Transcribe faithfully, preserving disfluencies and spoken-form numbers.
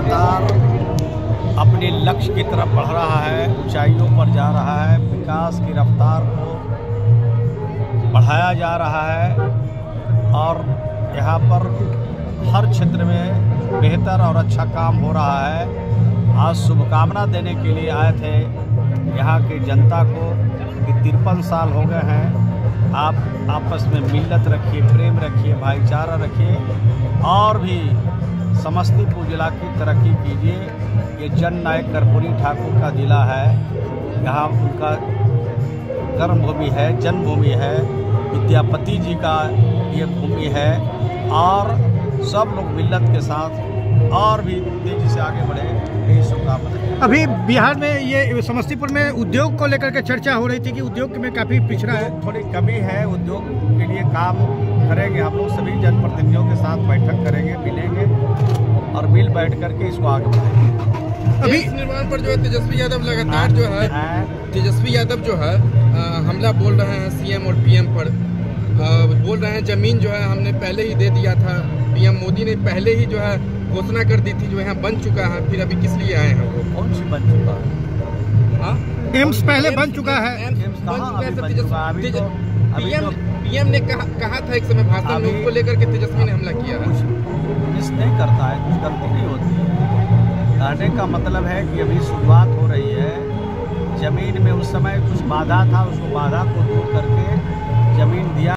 लगातार अपने लक्ष्य की तरफ बढ़ रहा है, ऊंचाइयों पर जा रहा है, विकास की रफ्तार को बढ़ाया जा रहा है और यहाँ पर हर क्षेत्र में बेहतर और अच्छा काम हो रहा है। आज शुभकामना देने के लिए आए थे यहाँ की जनता को कि तिरपन साल हो गए हैं, आप आपस में मिल्लत रखिए, प्रेम रखिए, भाईचारा रखिए और भी समस्तीपुर जिला की तरक्की कीजिए। ये जन नायक कर्पूरी ठाकुर का जिला है, यहाँ उनका कर्मभूमि है, जन्मभूमि है, विद्यापति जी का ये भूमि है और सब लोग मिल्लत के साथ और भी तेजी से आगे बढ़े, यही शुभकामनाएं। अभी बिहार में ये समस्तीपुर में उद्योग को लेकर के चर्चा हो रही थी कि उद्योग में काफ़ी पिछड़ा है, थोड़ी कमी है। उद्योग के लिए काम करेंगे हम लोग, सभी जनप्रतिनिधियों के साथ बैठक करेंगे, मिलेंगे और मिल बैठ करके इसको आगे बढ़ाएंगे। अभी निर्माण पर जो है तेजस्वी यादव लगातार जो है तेजस्वी यादव जो है हमला बोल रहे हैं सीएम और पीएम पर, बोल रहे हैं जमीन जो है हमने पहले ही दे दिया था, पीएम मोदी ने पहले ही जो है घोषणा कर दी थी, जो यहाँ बन चुका है, फिर अभी किस लिए आए हैं वो? कौन सी बन चुका है? एम्स पहले बन चुका है, एम्स बन चुका है। पीएम पीएम ने कहा कहा था एक समय भाषण में, उसको लेकर के तेजस्वी ने हमला किया है। कुछ मिस नहीं करता है, कुछ गलती नहीं होती है। कहने का मतलब है कि अभी शुरुआत हो रही है। जमीन में उस समय कुछ बाधा था, उसको बाधा को दूर करके जमीन दिया।